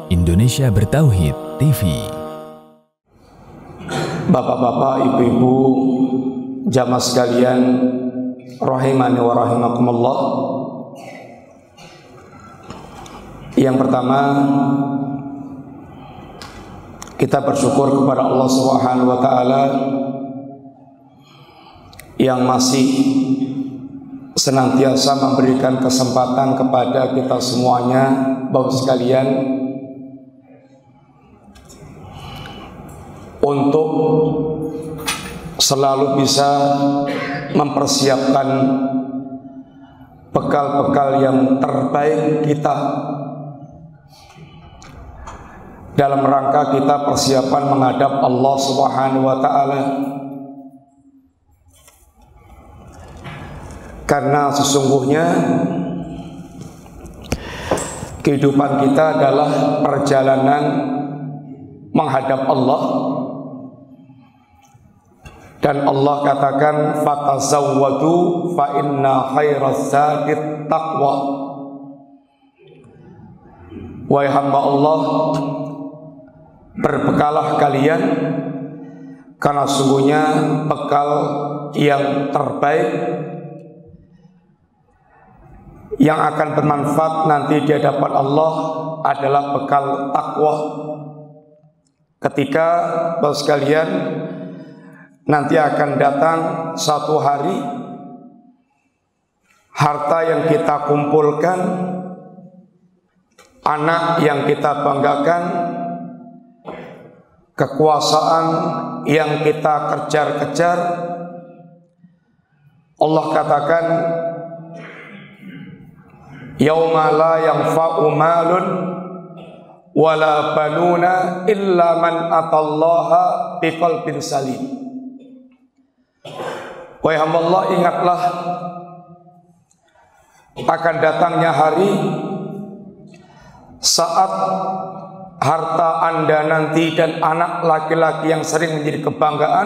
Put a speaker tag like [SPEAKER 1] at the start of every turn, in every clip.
[SPEAKER 1] Indonesia Bertauhid TV.
[SPEAKER 2] Bapak-bapak, ibu-ibu, jamaah sekalian, rahimani wa rahimakumullah. Yang pertama, kita bersyukur kepada Allah Subhanahu wa taala yang masih senantiasa memberikan kesempatan kepada kita semuanya, Bapak sekalian, untuk selalu bisa mempersiapkan bekal-bekal yang terbaik kita dalam rangka kita persiapan menghadap Allah Subhanahu wa taala. Karena sesungguhnya kehidupan kita adalah perjalanan menghadap Allah. Dan Allah katakan, fatazawwadu fa inna khairaz zadit taqwa. Wahai hamba Allah, berbekalah kalian, karena sungguhnya bekal yang terbaik yang akan bermanfaat nanti di hadapan Allah adalah bekal takwa. Ketika Bapak sekalian nanti akan datang satu hari, harta yang kita kumpulkan, anak yang kita banggakan, kekuasaan yang kita kejar-kejar, Allah katakan, yauma la yanfa'u malun wala banuna illa man atallaha biqalbin salim. Wahai hamba Allah, ingatlah akan datangnya hari saat harta Anda nanti dan anak laki-laki yang sering menjadi kebanggaan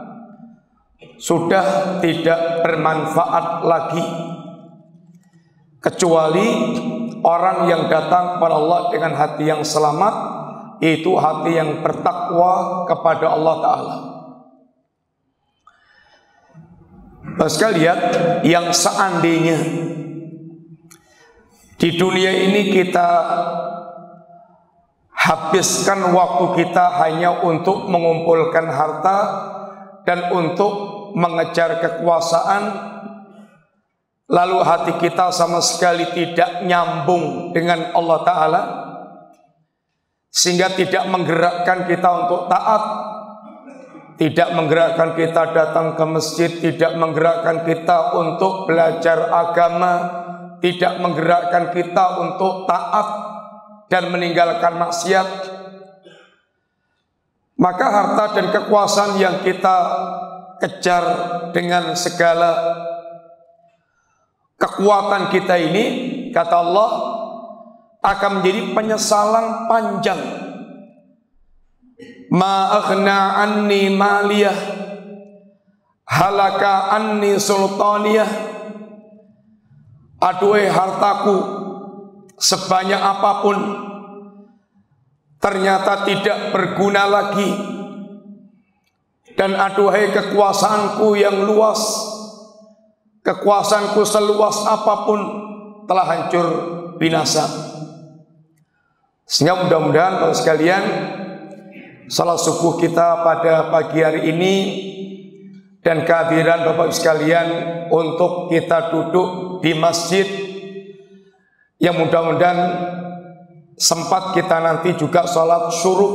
[SPEAKER 2] sudah tidak bermanfaat lagi, kecuali orang yang datang kepada Allah dengan hati yang selamat, yaitu hati yang bertakwa kepada Allah Ta'ala. Sekalian, yang seandainya di dunia ini kita habiskan waktu kita hanya untuk mengumpulkan harta dan untuk mengejar kekuasaan, lalu hati kita sama sekali tidak nyambung dengan Allah Ta'ala, sehingga tidak menggerakkan kita untuk taat, tidak menggerakkan kita datang ke masjid, tidak menggerakkan kita untuk belajar agama, tidak menggerakkan kita untuk taat dan meninggalkan maksiat, maka harta dan kekuasaan yang kita kejar dengan segala kekuatan kita ini, kata Allah, akan menjadi penyesalan panjang. Ma aghna anni maliyah, halaka anni sultaniyah. Aduhai hartaku, sebanyak apapun ternyata tidak berguna lagi. Dan aduhai kekuasaanku yang luas, kekuasaanku seluas apapun telah hancur binasa. Sehingga mudah-mudahan Bapak sekalian, salat subuh kita pada pagi hari ini dan kehadiran Bapak sekalian untuk kita duduk di masjid, yang mudah-mudahan sempat kita nanti juga salat syuruk,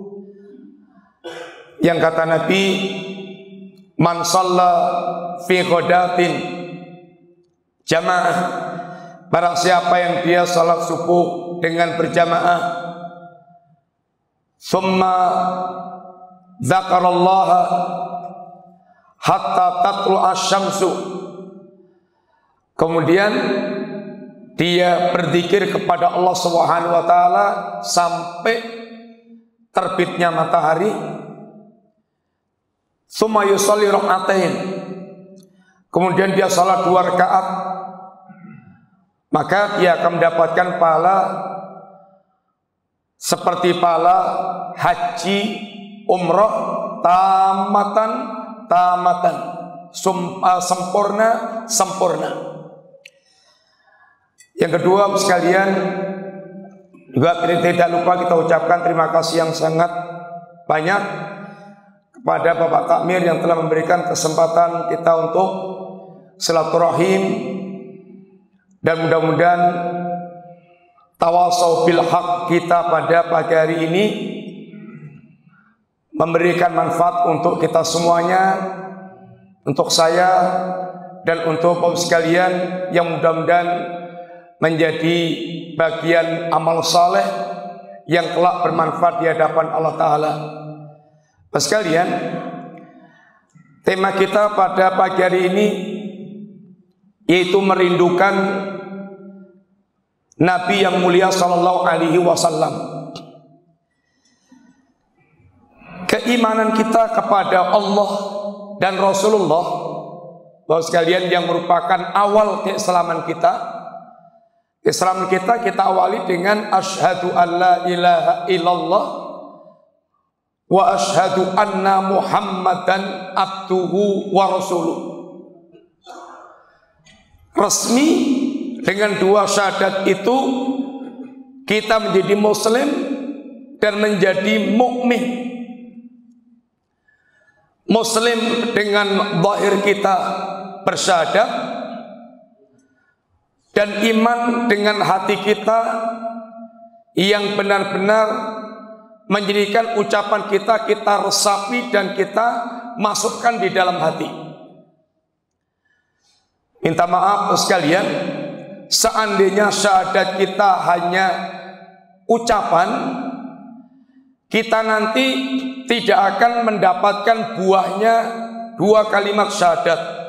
[SPEAKER 2] yang kata Nabi, man shalla fi ghadatin jamaah, barang siapa yang dia salat subuh dengan berjamaah, summa dzakarallaha hatta tatlu'a syamsu, kemudian dia berzikir kepada Allah Subhanahu wa taala sampai terbitnya matahari, summa yusalli rak'atain, kemudian dia salat 2 rakaat, maka dia akan mendapatkan pahala seperti pahala haji, umroh, tamatan, sempurna. Yang kedua sekalian, juga tidak lupa kita ucapkan terima kasih yang sangat banyak kepada Bapak Takmir yang telah memberikan kesempatan kita untuk silaturahim, dan mudah-mudahan tawasau bil haq kita pada pagi hari ini memberikan manfaat untuk kita semuanya, untuk saya dan untuk Bapak sekalian, yang mudah-mudahan menjadi bagian amal saleh yang kelak bermanfaat di hadapan Allah Ta'ala. Bapak sekalian, tema kita pada pagi hari ini yaitu merindukan Nabi yang mulia Sallallahu Alaihi Wasallam. Keimanan kita kepada Allah dan Rasulullah, Bapak sekalian, yang merupakan awal keislaman kita. Keislaman kita awali dengan asyhadu alla ilaha illallah wa asyhadu anna Muhammadan abduhu wa rasuluh. Resmi dengan dua syahadat itu kita menjadi muslim dan menjadi mukmin. Muslim dengan zahir kita bersyahadat, dan iman dengan hati kita yang benar-benar menjadikan ucapan kita resapi dan kita masukkan di dalam hati. Minta maaf sekalian, seandainya syahadat kita hanya ucapan, kita nanti tidak akan mendapatkan buahnya dua kalimat syahadat.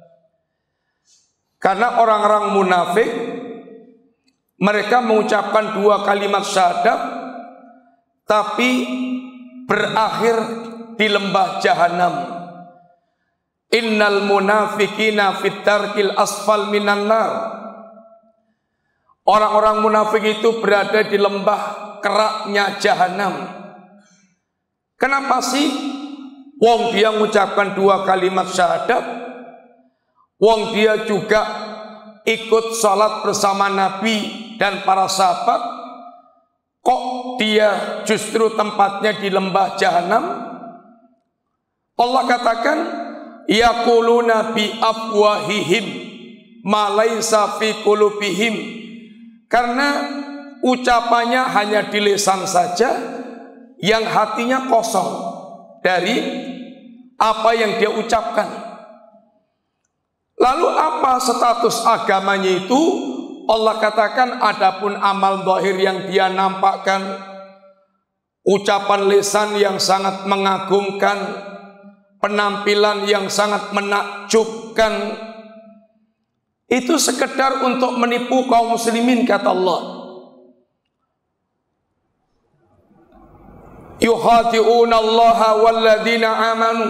[SPEAKER 2] Karena orang-orang munafik, mereka mengucapkan dua kalimat syahadat tapi berakhir di lembah jahanam. Innal munafikina fit darkil asfal minan nar. Orang-orang munafik itu berada di lembah keraknya jahanam. Kenapa sih? Wong dia mengucapkan dua kalimat syahadat, wong dia juga ikut salat bersama Nabi dan para sahabat, kok dia justru tempatnya di lembah jahanam? Allah katakan, yaquluna bi afwahihim ma laisa fi qulubihim, karena ucapannya hanya di lisan saja, yang hatinya kosong dari apa yang dia ucapkan. Lalu apa status agamanya itu? Allah katakan, adapun amal zahir yang dia nampakkan, ucapan lisan yang sangat mengagumkan, penampilan yang sangat menakjubkan, itu sekedar untuk menipu kaum muslimin, kata Allah. Yukhadi'una Allaha walladzina amanu.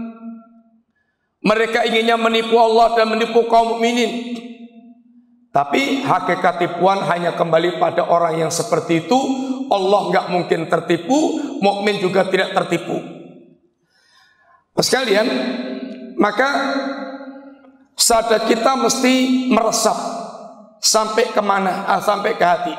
[SPEAKER 2] Mereka inginnya menipu Allah dan menipu kaum mukminin. Tapi hakikat tipuan hanya kembali pada orang yang seperti itu. Allah nggak mungkin tertipu, mukmin juga tidak tertipu. Sekalian, maka syahadat kita mesti meresap sampai kemana? Sampai ke hati.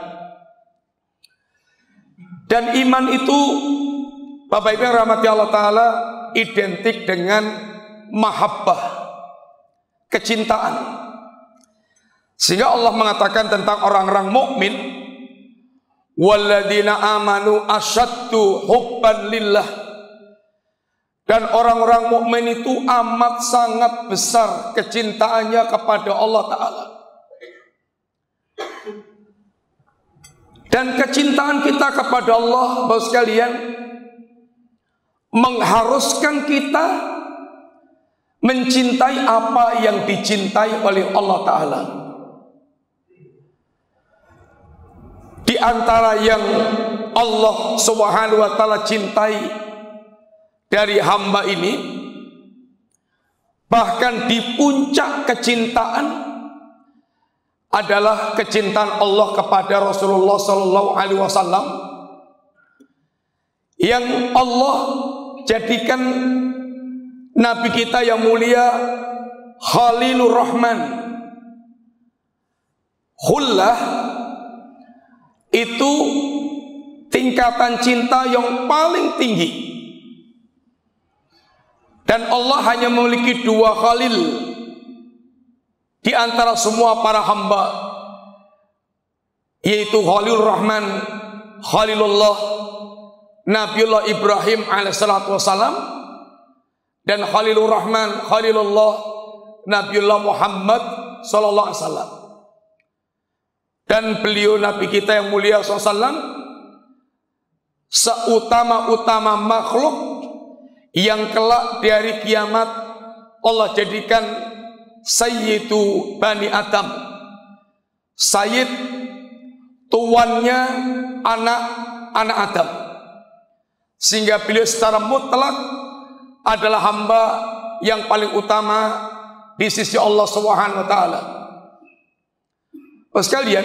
[SPEAKER 2] Dan iman itu, Bapak Ibu yang rahmati Allah Ta'ala, identik dengan mahabbah, kecintaan. Sehingga Allah mengatakan tentang orang-orang mukmin, walladzina amanu asyaddu hubban lillah. Dan orang-orang mukmin itu amat sangat besar kecintaannya kepada Allah Ta'ala. Dan kecintaan kita kepada Allah, Bapak sekalian, mengharuskan kita mencintai apa yang dicintai oleh Allah Ta'ala. Di antara yang Allah Subhanahu wa Ta'ala cintai dari hamba ini, bahkan di puncak kecintaan adalah kecintaan Allah kepada Rasulullah Sallallahu Alaihi Wasallam, yang Allah jadikan Nabi kita yang mulia Khalilur Rahman. Khullah itu tingkatan cinta yang paling tinggi, dan Allah hanya memiliki 2 khalil di antara semua para hamba, yaitu Khalilur Rahman, Khalilullah Nabiullah Ibrahim alaihissalatu wassalam, dan Khalilur Rahman, Khalilullah Nabiullah Muhammad sallallahu alaihi wasallam. Dan beliau Nabi kita yang mulia SAW seutama-utama makhluk yang kelak dari kiamat Allah jadikan Sayyidu Bani Adam, Sayyid, tuannya anak-anak Adam, sehingga beliau secara mutlak adalah hamba yang paling utama di sisi Allah Subhanahu wa taala. Sekalian,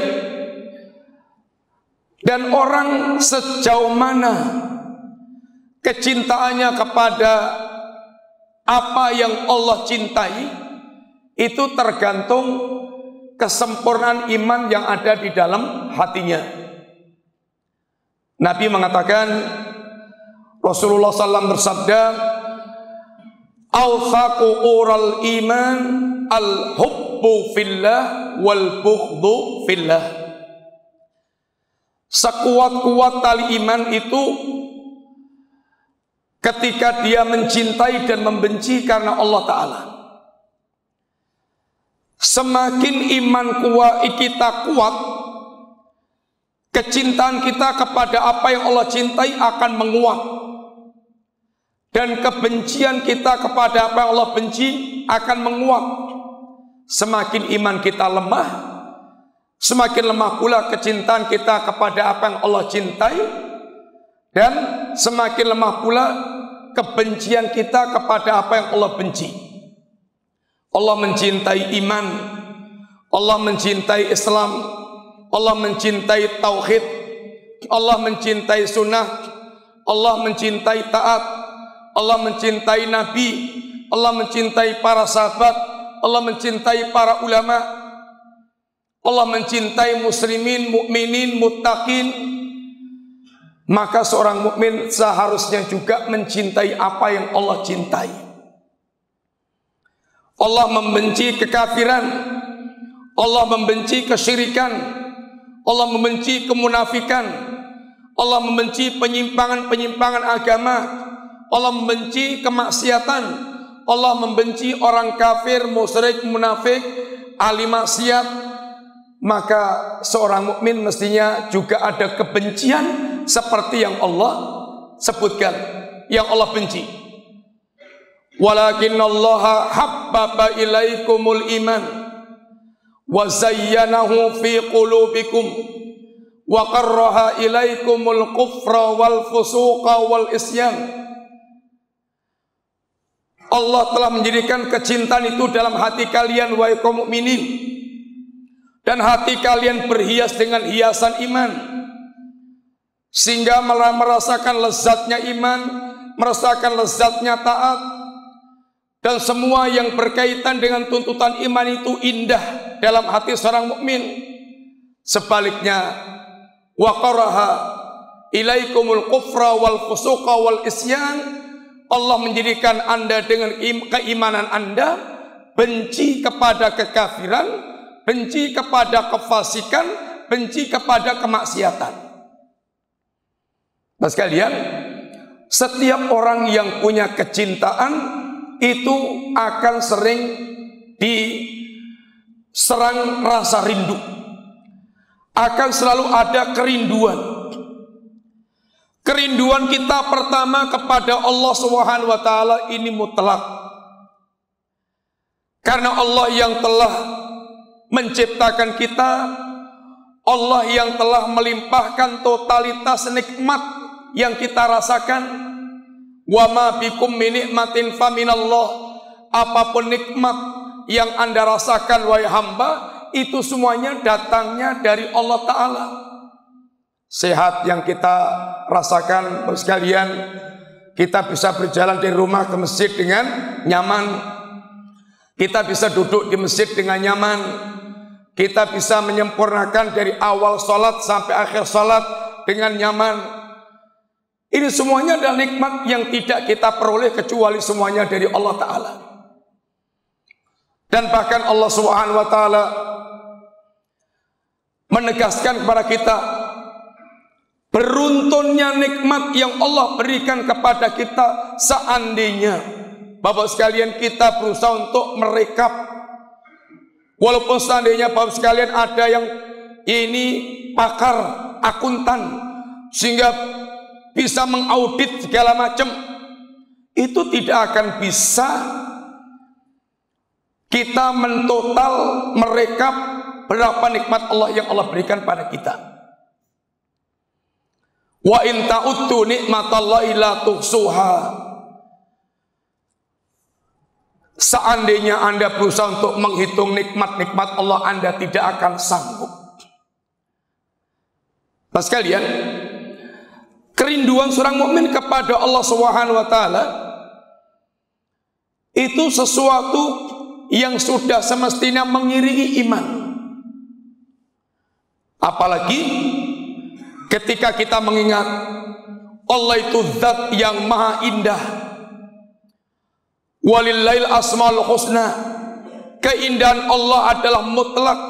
[SPEAKER 2] dan orang sejauh mana kecintaannya kepada apa yang Allah cintai, itu tergantung kesempurnaan iman yang ada di dalam hatinya. Nabi mengatakan, Rasulullah SAW bersabda, "Awsaqu ural iman al-hubbu fillah wal bughdhu fillah." Sekuat-kuat tali iman itu ketika dia mencintai dan membenci karena Allah Ta'ala. Semakin iman kita kuat, kecintaan kita kepada apa yang Allah cintai akan menguat, dan kebencian kita kepada apa yang Allah benci akan menguat. Semakin iman kita lemah, semakin lemah pula kecintaan kita kepada apa yang Allah cintai, dan semakin lemah pula kebencian kita kepada apa yang Allah benci. Allah mencintai iman, Allah mencintai Islam, Allah mencintai tauhid, Allah mencintai sunnah, Allah mencintai taat, Allah mencintai Nabi, Allah mencintai para sahabat, Allah mencintai para ulama, Allah mencintai muslimin, mukminin, muttaqin. Maka seorang mukmin seharusnya juga mencintai apa yang Allah cintai. Allah membenci kekafiran, Allah membenci kesyirikan, Allah membenci kemunafikan, Allah membenci penyimpangan-penyimpangan agama, Allah membenci kemaksiatan, Allah membenci orang kafir, musyrik, munafik, ahli maksiat. Maka seorang mukmin mestinya juga ada kebencian seperti yang Allah sebutkan, yang Allah benci. Walakinallaha habbaba ilaikumul iman wa zayyanahu fi qulubikum wa karraha ilaikumul kufra wal fusuqa wal isyan. Allah telah menjadikan kecintaan itu dalam hati kalian, wahai kaum mukminin, dan hati kalian berhias dengan hiasan iman, sehingga merasakan lezatnya iman, merasakan lezatnya taat, dan semua yang berkaitan dengan tuntutan iman itu indah dalam hati seorang mukmin. Sebaliknya, wa qaraha ilaikumul kufra wal fusuqa wal isyan, Allah menjadikan Anda dengan keimanan Anda benci kepada kekafiran, benci kepada kefasikan, benci kepada kemaksiatan. Nah sekalian, setiap orang yang punya kecintaan itu akan sering diserang rasa rindu, akan selalu ada kerinduan. Kerinduan kita pertama kepada Allah Subhanahu wa taala ini mutlak. Karena Allah yang telah menciptakan kita, Allah yang telah melimpahkan totalitas nikmat yang kita rasakan. Wa ma bikum min nikmatin faminallah. Apapun nikmat yang Anda rasakan wahai hamba, itu semuanya datangnya dari Allah Ta'ala. sehat yang kita rasakan sekalian, kita bisa berjalan dari rumah ke masjid dengan nyaman, kita bisa duduk di masjid dengan nyaman, kita bisa menyempurnakan dari awal sholat sampai akhir sholat dengan nyaman. Ini semuanya adalah nikmat yang tidak kita peroleh kecuali semuanya dari Allah Ta'ala. Dan bahkan Allah Subhanahu wa Ta'ala menegaskan kepada kita, beruntunnya nikmat yang Allah berikan kepada kita seandainya Bapak sekalian kita berusaha untuk merekap. Walaupun seandainya Bapak sekalian ada yang ini pakar akuntan sehingga bisa mengaudit segala macam, itu tidak akan bisa kita mentotal merekap berapa nikmat Allah yang Allah berikan pada kita. Wa in ta'uddu nikmatallahi la tuhsuha. Seandainya Anda berusaha untuk menghitung nikmat-nikmat Allah, Anda tidak akan sanggup. Nah sekalian, kerinduan seorang mukmin kepada Allah Subhanahu wa Ta'ala itu sesuatu yang sudah semestinya mengiringi iman. Apalagi ketika kita mengingat Allah itu zat yang maha indah. Walillail asmaul husna. Keindahan Allah adalah mutlak.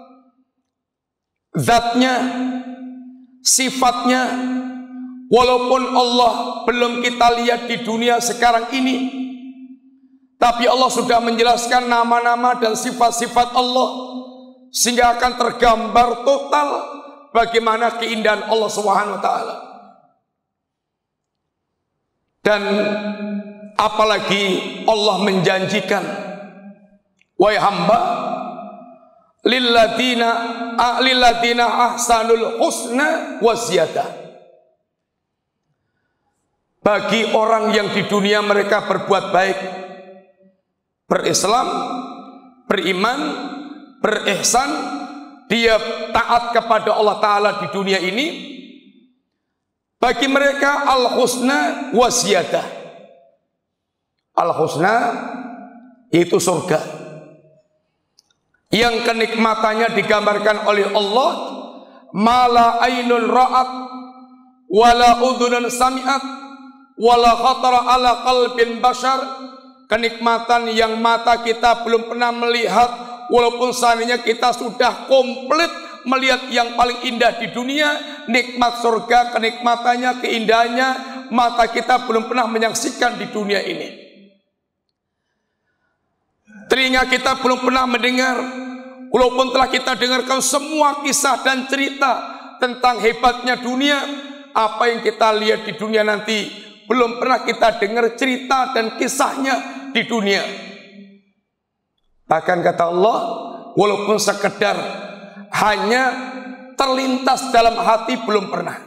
[SPEAKER 2] Zatnya, sifatnya, walaupun Allah belum kita lihat di dunia sekarang ini, tapi Allah sudah menjelaskan nama-nama dan sifat-sifat Allah sehingga akan tergambar total bagaimana keindahan Allah Subhanahu wa Ta'ala. Dan apalagi Allah menjanjikan, wahai hamba, lilladzina ahsanul husna wa ziyadah. Bagi orang yang di dunia mereka berbuat baik, berislam, beriman, berihsan, dia taat kepada Allah Ta'ala di dunia ini, bagi mereka al-husna wa ziyadah. Al-husna yaitu surga yang kenikmatannya digambarkan oleh Allah, mala ainun ra'at wala udhunun sami'at wala khatara ala qalbin bashar. Kenikmatan yang mata kita belum pernah melihat, walaupun seandainya kita sudah komplit melihat yang paling indah di dunia, nikmat surga, kenikmatannya, keindahannya, mata kita belum pernah menyaksikan di dunia ini. Telinga kita belum pernah mendengar, walaupun telah kita dengarkan semua kisah dan cerita tentang hebatnya dunia, apa yang kita lihat di dunia nanti belum pernah kita dengar cerita dan kisahnya di dunia. Bahkan kata Allah, walaupun sekedar hanya terlintas dalam hati belum pernah.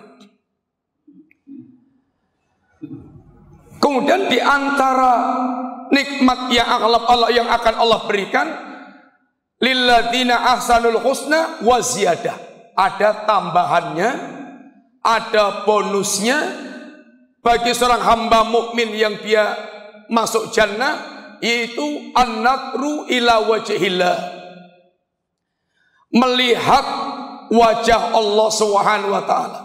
[SPEAKER 2] Kemudian di antara nikmat yang akan Allah berikan, lilladzina ahsanul husna wa ziyadah. Ada tambahannya, ada bonusnya bagi seorang hamba mukmin yang dia masuk jannah, yaitu an-nadru ila wajhillah. Melihat wajah Allah Subhanahu wa Ta'ala.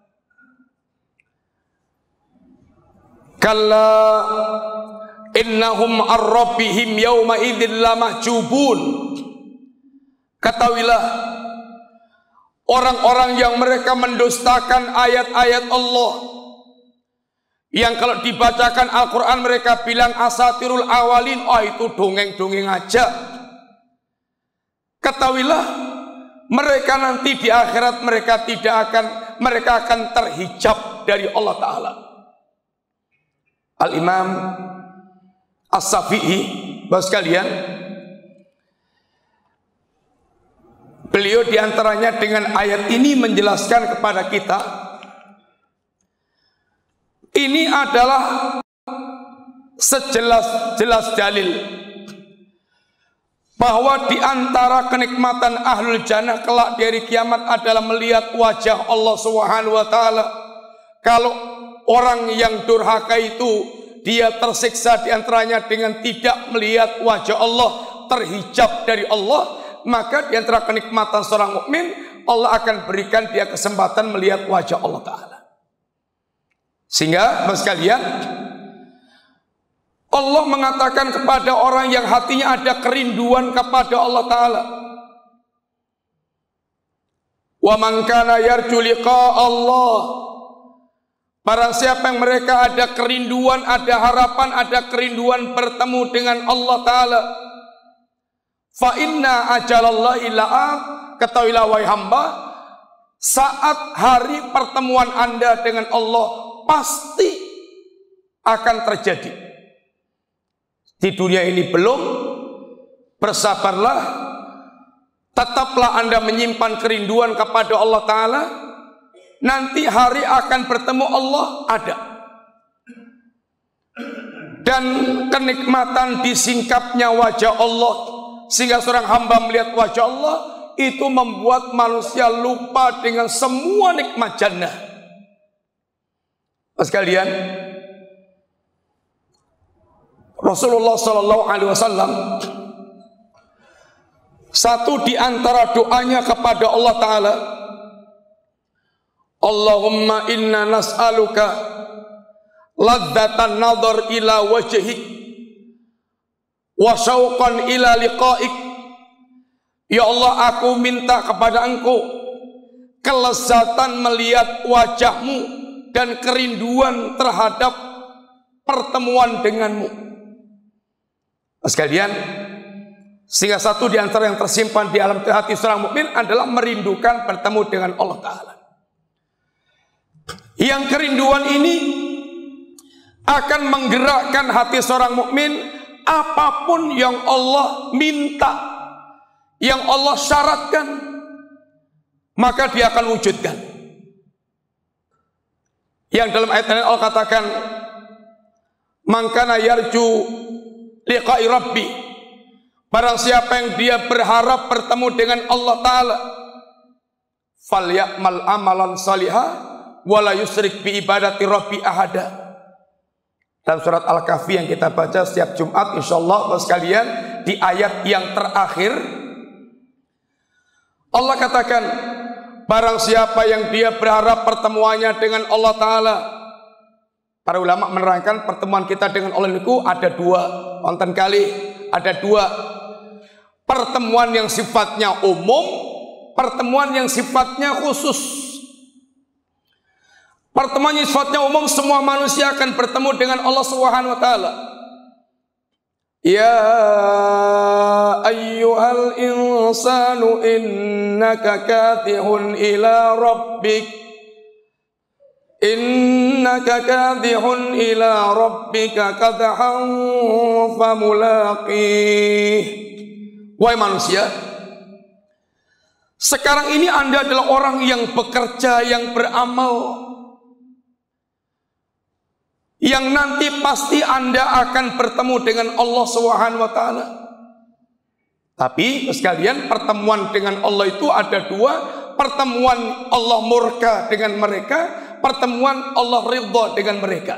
[SPEAKER 2] Kalla innahum ar-rabbihim yawma idzin lamahjubun. Ketahuilah, orang-orang yang mereka mendustakan ayat-ayat Allah, yang kalau dibacakan Al-Quran mereka bilang asatirul awalin, oh itu dongeng-dongeng aja. Ketahuilah, mereka nanti di akhirat mereka akan terhijab dari Allah Ta'ala. Al-Imam As-Safi'i, bapak sekalian, beliau diantaranya dengan ayat ini menjelaskan kepada kita, ini adalah sejelas-jelas dalil bahwa di antara kenikmatan ahlul jannah kelak di hari kiamat adalah melihat wajah Allah Subhanahu wa taala. Kalau orang yang durhaka itu dia tersiksa di antaranya dengan tidak melihat wajah Allah, terhijab dari Allah, maka di antara kenikmatan seorang mukmin, Allah akan berikan dia kesempatan melihat wajah Allah Ta'ala. Sehingga sekalian, Allah mengatakan kepada orang yang hatinya ada kerinduan kepada Allah Ta'ala, wa man kana yarju liqa Allah, barang siapa yang mereka ada kerinduan, ada harapan, ada kerinduan bertemu dengan Allah Ta'ala, fa inna ajalallahi la'at, ketahuilah wahai hamba, saat hari pertemuan Anda dengan Allah pasti akan terjadi. Di dunia ini belum, bersabarlah, tetaplah Anda menyimpan kerinduan kepada Allah Ta'ala, nanti hari akan bertemu Allah ada. Dan kenikmatan disingkapnya wajah Allah, sehingga seorang hamba melihat wajah Allah, itu membuat manusia lupa dengan semua nikmat jannah. Sekalian, Rasulullah SAW, satu di antara doanya kepada Allah Ta'ala, Allahumma inna nas'aluka ladzatan nadhar ila wajhik wa syauqan ila liqa'ik. Ya Allah, aku minta kepada Engkau kelezatan melihat wajahmu dan kerinduan terhadap pertemuan denganmu. Sekalian, sehingga satu di antara yang tersimpan di alam hati seorang mukmin adalah merindukan bertemu dengan Allah Ta'ala. Yang kerinduan ini akan menggerakkan hati seorang mukmin, apapun yang Allah minta, yang Allah syaratkan, maka dia akan wujudkan. Yang dalam ayat ini Allah katakan, man kana yarju liqa'i rabbi, barang siapa yang dia berharap bertemu dengan Allah Ta'ala, falyamal amalan salihah wala yusrik bi ibadati rabbi ahada. Dalam surat Al-Kahfi yang kita baca setiap Jumat, insyaallah sekalian, di ayat yang terakhir Allah katakan, barang siapa yang dia berharap pertemuannya dengan Allah Ta'ala. Para ulama menerangkan pertemuan kita dengan Allah itu ada dua, wonten kali ada dua. Pertemuan yang sifatnya umum, pertemuan yang sifatnya khusus. Pertemuan yang sifatnya umum, semua manusia akan bertemu dengan Allah Subhanahu wa taala. Ya ayyuhal insanu innaka katihun ila rabbik, innaka kadhihun ila rabbika kadhan famulaqih. Wahai manusia, sekarang ini Anda adalah orang yang bekerja, yang beramal, yang nanti pasti Anda akan bertemu dengan Allah Subhanahu wa taala. Tapi sekalian, pertemuan dengan Allah itu ada dua. Pertemuan Allah murka dengan mereka, pertemuan Allah ridha dengan mereka.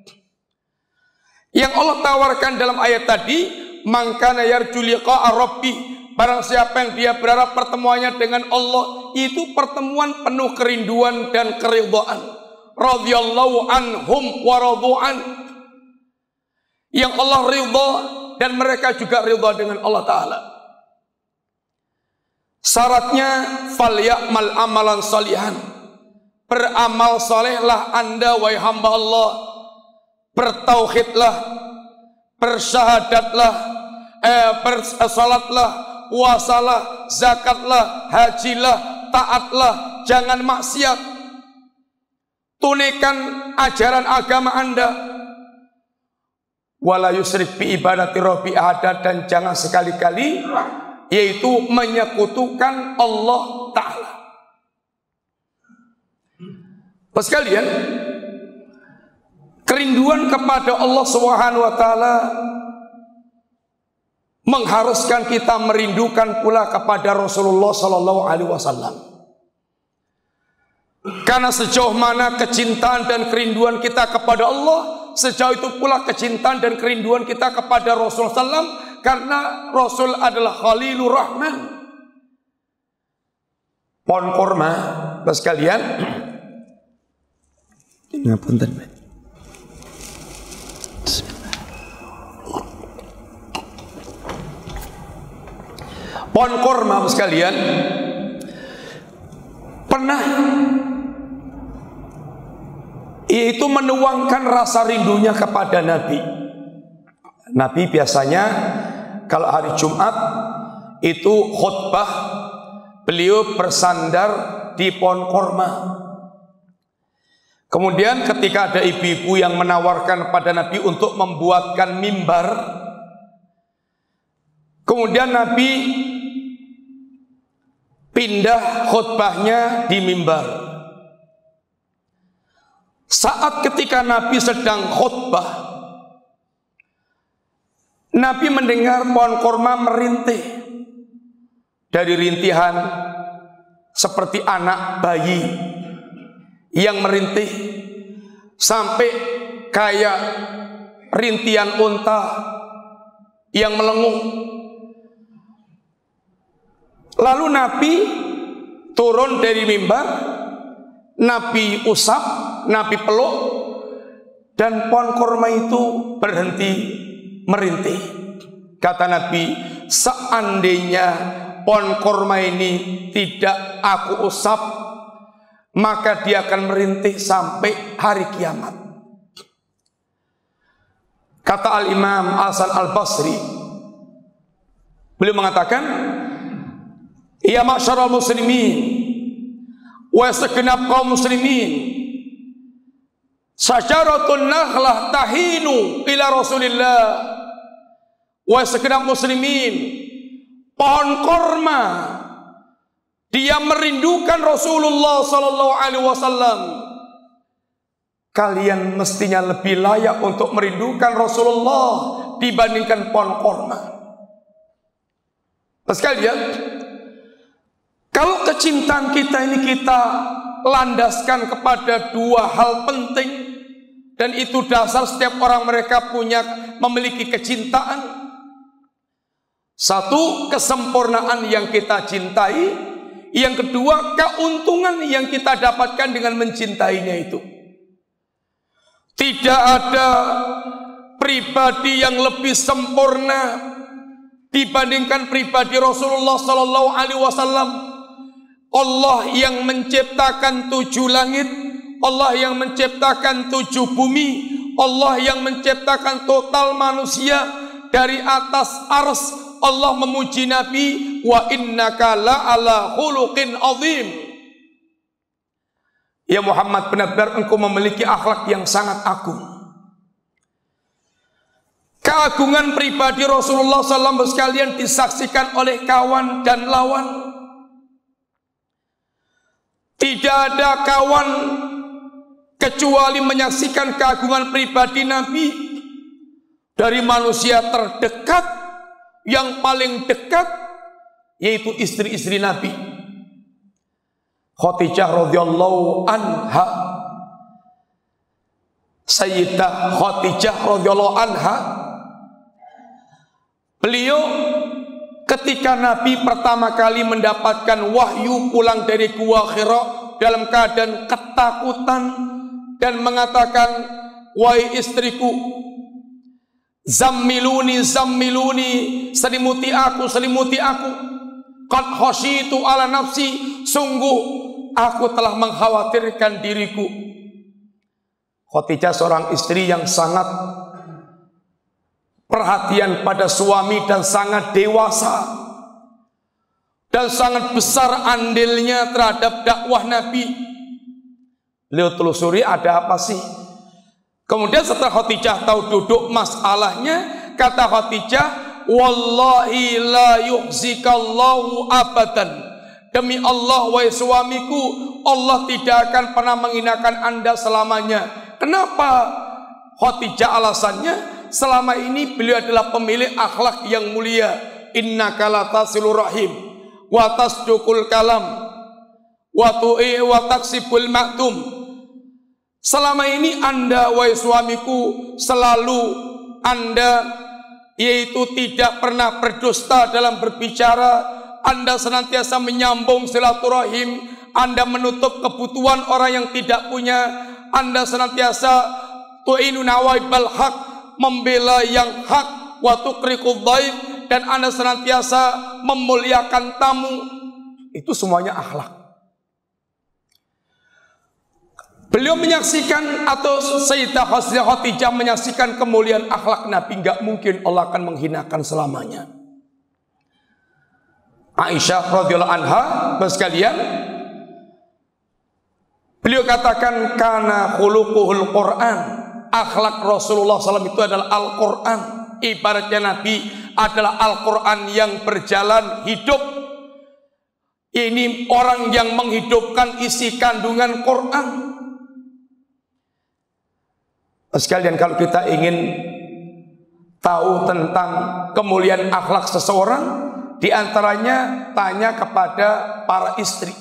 [SPEAKER 2] Yang Allah tawarkan dalam ayat tadi, man kana yarju liqa'a rabbi, barang siapa yang dia berharap pertemuannya dengan Allah, itu pertemuan penuh kerinduan dan keridhaan. Radhiyallahu anhum wa radu'an, yang Allah ridha dan mereka juga ridha dengan Allah Ta'ala. Syaratnya falyamal amalan salihan, beramal salehlah Anda wahai hamba Allah, bertauhidlah, bersyahadatlah, bersalatlah, puasalah, zakatlah, hajilah, taatlah, jangan maksiat, tunaikan ajaran agama Anda, wala yusrik bi ibadati rabbi ahada, dan jangan sekali-kali yaitu menyekutukan Allah Ta'ala. Sekalian, kerinduan kepada Allah Subhanahu wa taala mengharuskan kita merindukan pula kepada Rasulullah Sallallahu Alaihi Wasallam. Karena sejauh mana kecintaan dan kerinduan kita kepada Allah, sejauh itu pula kecintaan dan kerinduan kita kepada Rasulullah SAW, karena Rasul adalah Khalilur Rahman. Pohon kurma, Bapak sekalian. Ngapunten, Pak. Pohon kurma, Bapak sekalian, pernah itu menuangkan rasa rindunya kepada Nabi. Nabi biasanya kalau hari Jumat itu khutbah, beliau bersandar di pohon kurma. Kemudian ketika ada ibu-ibu yang menawarkan pada Nabi untuk membuatkan mimbar, kemudian Nabi pindah khutbahnya di mimbar. Saat ketika Nabi sedang khutbah, Nabi mendengar pohon kurma merintih. Dari rintihan seperti anak bayi yang merintih, sampai kayak rintihan unta yang melengung. Lalu Nabi turun dari mimbar, Nabi usap, Nabi peluk, dan pohon kurma itu berhenti merintih. Kata Nabi, seandainya pohon kurma ini tidak aku usap, maka dia akan merintih sampai hari kiamat. Kata Al-Imam Hasan Al-Basri, beliau mengatakan, ya ma'syaral muslimin, wa segenap kaum muslimin, syajaratun nakhlah tahinu ila Rasulillah. Wa segenap muslimin, pohon kurma dia merindukan Rasulullah Sallallahu Alaihi Wasallam. Kalian mestinya lebih layak untuk merindukan Rasulullah dibandingkan pohon kurma. Sekalian, kalau kecintaan kita ini kita landaskan kepada dua hal penting, dan itu dasar setiap orang mereka memiliki kecintaan. Satu, kesempurnaan yang kita cintai. Yang kedua, keuntungan yang kita dapatkan dengan mencintainya itu. Tidak ada pribadi yang lebih sempurna dibandingkan pribadi Rasulullah Sallallahu Alaihi Wasallam. Allah yang menciptakan 7 langit, Allah yang menciptakan 7 bumi, Allah yang menciptakan total manusia. Dari atas ars Allah memuji Nabi, wa innaka la'ala khuluqin azim. Ya Muhammad, benar-benar engkau memiliki akhlak yang sangat agung. Keagungan pribadi Rasulullah SAW sekalian disaksikan oleh kawan dan lawan. Tidak ada kawan kecuali menyaksikan keagungan pribadi Nabi. Dari manusia terdekat, yang paling dekat, yaitu istri-istri Nabi. Khadijah radhiyallahu anha, Sayyidah Khadijah radhiyallahu anha, beliau ketika Nabi pertama kali mendapatkan wahyu pulang dari Gua Hira dalam keadaan ketakutan dan mengatakan, wahai istriku, zammiluni, zammiluni, selimuti aku, selimuti aku. Qad khasyitu ala nafsi, sungguh aku telah mengkhawatirkan diriku. Khadijah seorang istri yang sangat perhatian pada suami dan sangat dewasa dan sangat besar andilnya terhadap dakwah Nabi. Beliau telusuri ada apa sih. Kemudian setelah Khadijah tahu duduk masalahnya, kata Khadijah, wallahi la yukhzikallahu abadan. Demi Allah, wahai suamiku, Allah tidak akan pernah menghinakan Anda selamanya. Kenapa? Khadijah alasannya, selama ini beliau adalah pemilik akhlak yang mulia. Innaka latasilur rahim wa tasdukul kalam wa tu'i wa taksibul maktum. Selama ini Anda, wahai suamiku, selalu Anda yaitu tidak pernah berdusta dalam berbicara. Anda senantiasa menyambung silaturahim. Anda menutup kebutuhan orang yang tidak punya. Anda senantiasa tu'inuna waibal haq, membela yang hak, wa tuqriqud dhaif, dan Anda senantiasa memuliakan tamu. Itu semuanya akhlak. Beliau menyaksikan, atau Sayyidah Khadijah menyaksikan kemuliaan akhlak Nabi. Enggak mungkin Allah akan menghinakan selamanya. Aisyah radhiyallahu anha, sekalian, beliau katakan kana khuluquhul Quran. Akhlak Rasulullah SAW itu adalah Al-Quran. Ibaratnya Nabi adalah Al-Quran yang berjalan hidup. Ini orang yang menghidupkan isi kandungan Quran. Sekalian, kalau kita ingin tahu tentang kemuliaan akhlak seseorang, di antaranya tanya kepada para istri.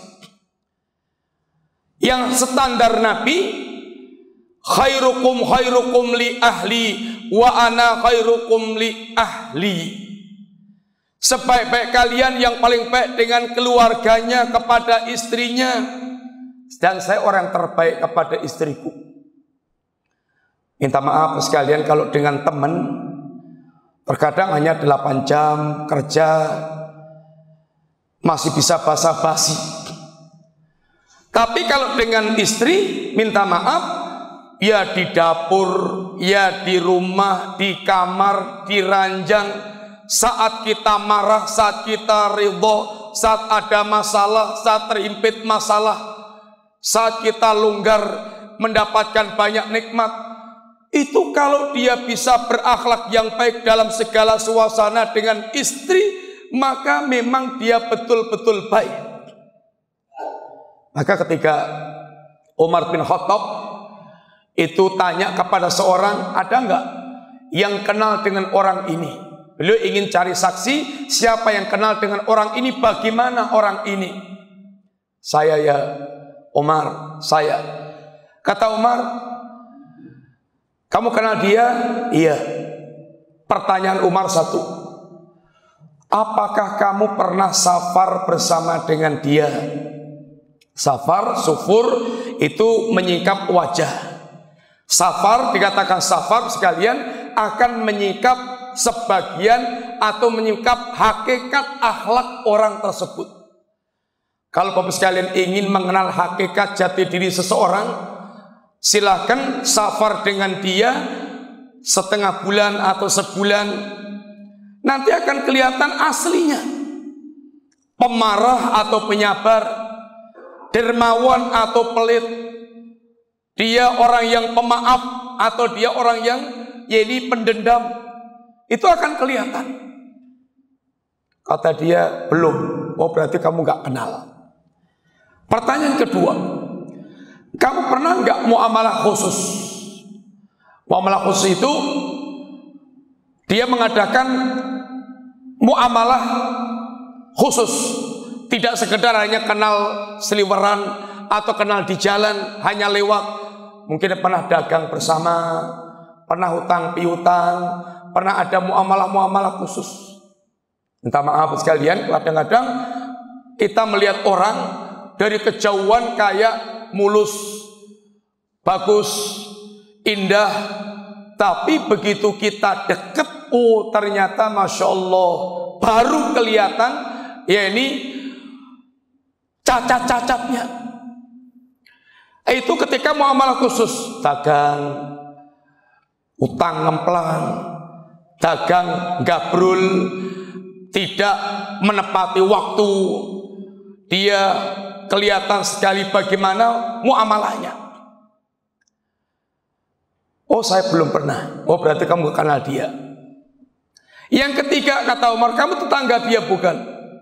[SPEAKER 2] Yang standar Nabi, khairukum khairukum li ahli wa ana khairukum li ahli. Sebaik-baik kalian yang paling baik dengan keluarganya kepada istrinya, dan saya orang terbaik kepada istriku. Minta maaf sekalian kalau dengan teman terkadang hanya 8 jam kerja, masih bisa basa-basi. Tapi kalau dengan istri, minta maaf, ya di dapur, ya di rumah, di kamar, di ranjang, saat kita marah, saat kita ridho, saat ada masalah, saat terhimpit masalah, saat kita longgar mendapatkan banyak nikmat. Itu kalau dia bisa berakhlak yang baik dalam segala suasana dengan istri, maka memang dia betul-betul baik. Maka ketika Umar bin Khattab itu tanya kepada seorang, ada enggak yang kenal dengan orang ini? Beliau ingin cari saksi, siapa yang kenal dengan orang ini, bagaimana orang ini. Saya ya Umar, saya. Kata Umar, kamu kenal dia? Iya. Pertanyaan Umar satu, apakah kamu pernah safar bersama dengan dia? Safar, sufur, itu menyingkap wajah. Safar, dikatakan safar sekalian, akan menyingkap sebagian atau menyingkap hakikat akhlak orang tersebut. Kalau Bapak sekalian ingin mengenal hakikat jati diri seseorang, silakan safar dengan dia setengah bulan atau sebulan. Nanti akan kelihatan aslinya. Pemarah atau penyabar, dermawan atau pelit, dia orang yang pemaaf atau dia orang yang ini pendendam, itu akan kelihatan. Kata dia, belum. Oh, berarti kamu gak kenal. Pertanyaan kedua, kamu pernah nggak muamalah khusus? Muamalah khusus itu dia mengadakan muamalah khusus, tidak sekedar hanya kenal seliweran atau kenal di jalan, hanya lewat. Mungkin pernah dagang bersama, pernah hutang piutang, pernah ada muamalah-muamalah khusus. Minta maaf sekalian, kadang-kadang kita melihat orang dari kejauhan kayak mulus, bagus, indah, tapi begitu kita deket, oh ternyata Masya Allah, baru kelihatan ya ini cacat-cacatnya. Itu ketika muamalah khusus, dagang utang ngemplang, dagang gabrul, tidak menepati waktu, dia kelihatan sekali bagaimana muamalahnya. Oh, saya belum pernah. Oh, berarti kamu kenal dia. Yang ketiga, kata Umar, kamu tetangga dia bukan?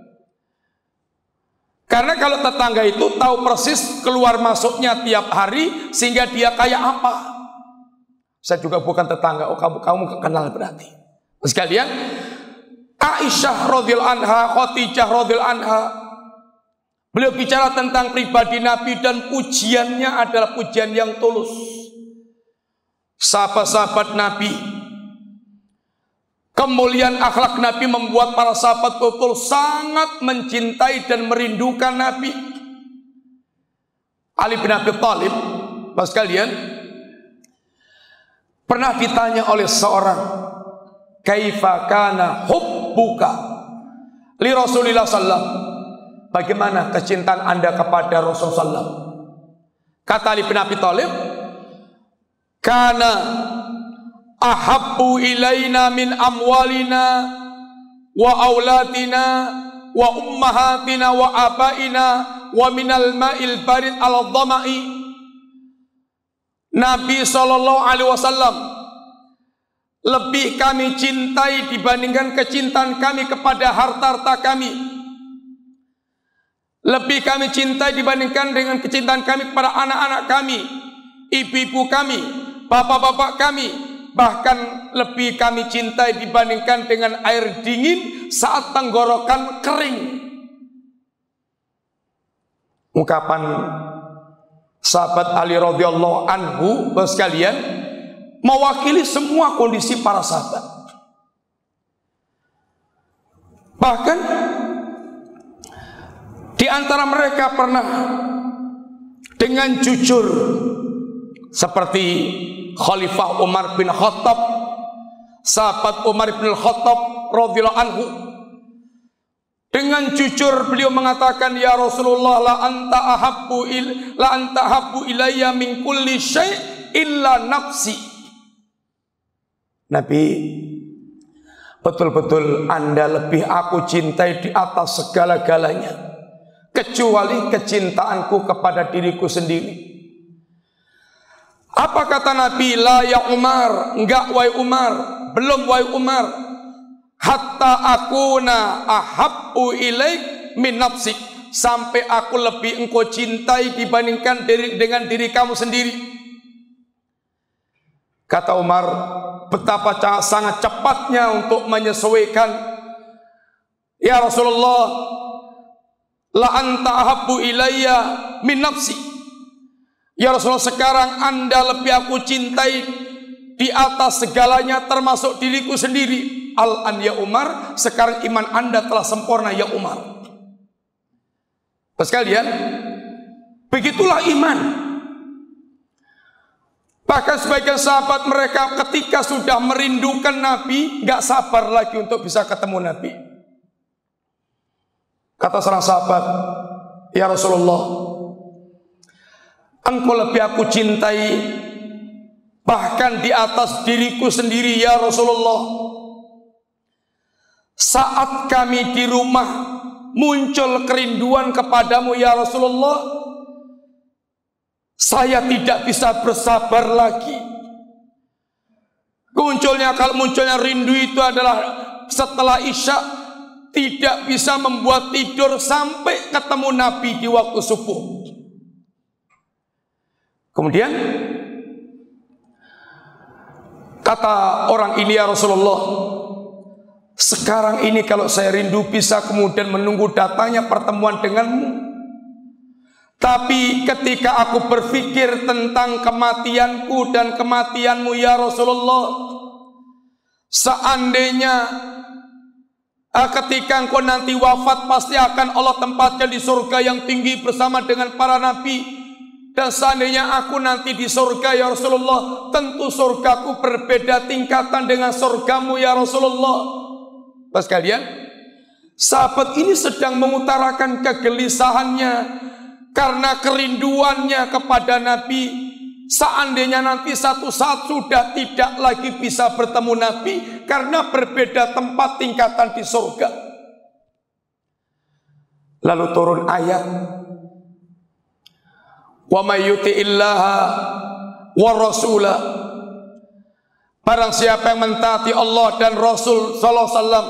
[SPEAKER 2] Karena kalau tetangga itu tahu persis keluar masuknya tiap hari, sehingga dia kayak apa. Saya juga bukan tetangga. Oh, kamu kenal berarti. Sekalian, Aisyah radhiyallahu anha, Khadijah radhiyallahu anha, beliau bicara tentang pribadi Nabi dan pujiannya adalah pujian yang tulus. Sahabat-sahabat Nabi, kemuliaan akhlak Nabi membuat para sahabat betul sangat mencintai dan merindukan Nabi. Ali bin Abi Thalib, Mas kalian, pernah ditanya oleh seorang, kaifa kana hubbuka li Rasulillah sallallahu, bagaimana kecintaan Anda kepada Rasulullah sallallahu? Kata Ali bin Abi Thalib, kana ahabbu ilaina min amwalina wa auladina wa ummahatina wa abaina wa minal ma'il barid al dhama'i. Nabi SAW lebih kami cintai dibandingkan kecintaan kami kepada harta-harta kami. Lebih kami cintai dibandingkan dengan kecintaan kami kepada anak-anak kami, ibu-ibu kami, bapak-bapak kami. Bahkan lebih kami cintai dibandingkan dengan air dingin saat tenggorokan kering. Ungkapan sahabat Ali radhiyallahu anhu, Bapak sekalian, mewakili semua kondisi para sahabat. Bahkan di antara mereka pernah dengan jujur, seperti Khalifah Umar bin Khattab, sahabat Umar bin Khattab radhiyallahu anhu, dengan jujur beliau mengatakan, ya Rasulullah, la anta ahabbu ilayya min kulli syai' illa nafsi. Nabi, betul-betul Anda lebih aku cintai di atas segala-galanya, kecuali kecintaanku kepada diriku sendiri. Apa kata Nabi? La ya Umar, enggak wahai Umar, belum wahai Umar, hatta akuna ahabbu ilaik min nafsik, sampai aku lebih engkau cintai dibandingkan dengan diri kamu sendiri. Kata Umar, betapa sangat cepatnya untuk menyesuaikan. Ya Rasulullah, la anta ahabbu ilayya min nafsi. Ya Rasulullah, sekarang Anda lebih aku cintai di atas segalanya termasuk diriku sendiri. Al-an ya Umar, sekarang iman Anda telah sempurna ya Umar. Sekalian, begitulah iman. Bahkan sebagian sahabat mereka ketika sudah merindukan Nabi, gak sabar lagi untuk bisa ketemu Nabi. Kata seorang sahabat, ya Rasulullah, engkau lebih aku cintai bahkan di atas diriku sendiri ya Rasulullah. Saat kami di rumah muncul kerinduan kepadamu ya Rasulullah, saya tidak bisa bersabar lagi. Kalau munculnya rindu itu adalah setelah Isya, tidak bisa membuat tidur sampai ketemu Nabi di waktu subuh. Kemudian kata orang ini, ya Rasulullah, sekarang ini kalau saya rindu bisa kemudian menunggu datangnya pertemuan denganmu. Tapi ketika aku berpikir tentang kematianku dan kematianmu ya Rasulullah, seandainya ketika engkau nanti wafat pasti akan Allah tempatkan di surga yang tinggi bersama dengan para nabi. Dan seandainya aku nanti di surga ya Rasulullah, tentu surgaku berbeda tingkatan dengan surgamu ya Rasulullah. Bapak sekalian, sahabat ini sedang mengutarakan kegelisahannya karena kerinduannya kepada Nabi. Seandainya nanti satu saat sudah tidak lagi bisa bertemu Nabi karena berbeda tempat tingkatan di surga. Lalu turun ayat, wa may yuti'illaha wa rasula, barang siapa yang mentaati Allah dan Rasul sallallahu alaihi wasallam,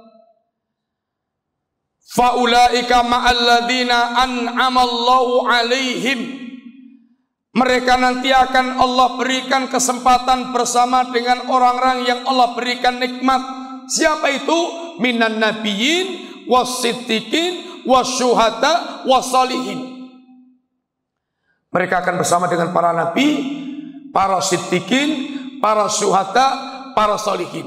[SPEAKER 2] fa ulaika ma'al ladzina an'amallahu alaihim Mereka nanti akan Allah berikan kesempatan bersama dengan orang-orang yang Allah berikan nikmat. Siapa itu? Minan nabiyyin wasiddiqin wasyuhada wasalihin. Mereka akan bersama dengan para nabi, para siddiqin, para syuhada, para salihin.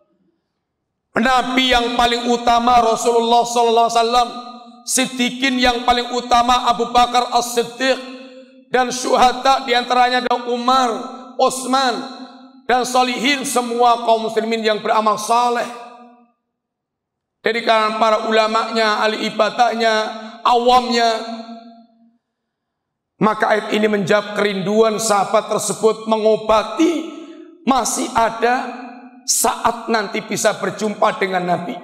[SPEAKER 2] Nabi yang paling utama Rasulullah sallallahu alaihi wasallam, siddiqin yang paling utama Abu Bakar As-Siddiq, dan syuhada diantaranya ada Umar, Utsman, dan salihin semua kaum muslimin yang beramal saleh. Dari kalangan para ulamanya, ahli ibadahnya, awamnya. Maka ayat ini menjawab kerinduan sahabat tersebut, mengobati masih ada saat nanti bisa berjumpa dengan Nabi.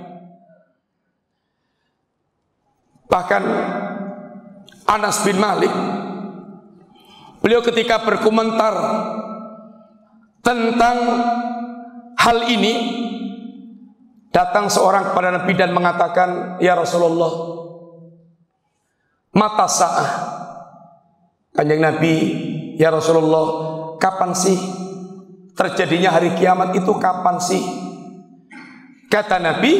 [SPEAKER 2] Bahkan Anas bin Malik, beliau ketika berkomentar tentang hal ini, datang seorang kepada Nabi dan mengatakan, "Ya Rasulullah, mata sa'ah?" Kanjeng Nabi, "Ya Rasulullah, kapan sih terjadinya hari kiamat itu, kapan sih?" Kata Nabi,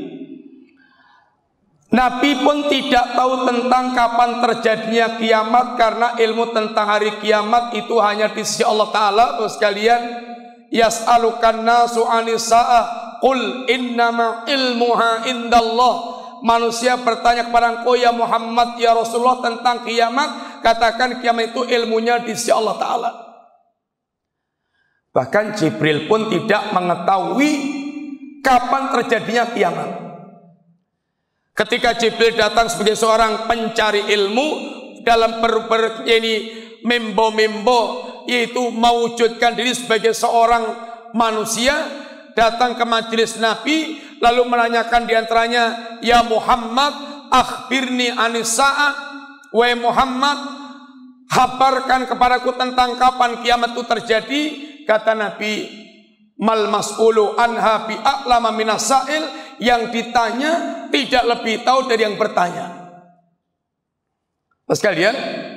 [SPEAKER 2] Nabi pun tidak tahu tentang kapan terjadinya kiamat, karena ilmu tentang hari kiamat itu hanya di sisi Allah Ta'ala. Terus sekalian, yas'alukan nasu anis sa'ah qul innama ilmuha indallah. Manusia bertanya kepada engkau ya Muhammad, ya Rasulullah, tentang kiamat. Katakan kiamat itu ilmunya di sisi Allah Ta'ala. Bahkan Jibril pun tidak mengetahui kapan terjadinya kiamat. Ketika Jibril datang sebagai seorang pencari ilmu dalam membo-membo, yaitu mewujudkan diri sebagai seorang manusia, datang ke majelis Nabi, lalu menanyakan diantaranya, "Ya Muhammad, akhbirni anis sa'ah." Wahai Muhammad, habarkan kepadaku tentang kapan kiamat itu terjadi. Kata Nabi, "Mal mas'ulu anha bi a'lama minas sa'il." Yang ditanya tidak lebih tahu dari yang bertanya. Sekalian,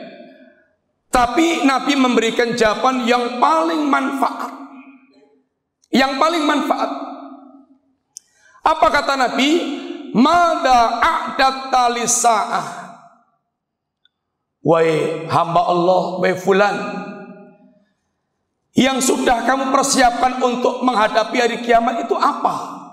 [SPEAKER 2] tapi Nabi memberikan jawaban yang paling manfaat. Yang paling manfaat. Apa kata Nabi? "Mada a'datta lisa'ah." Wahai hamba Allah, wahai fulan, yang sudah kamu persiapkan untuk menghadapi hari kiamat itu apa?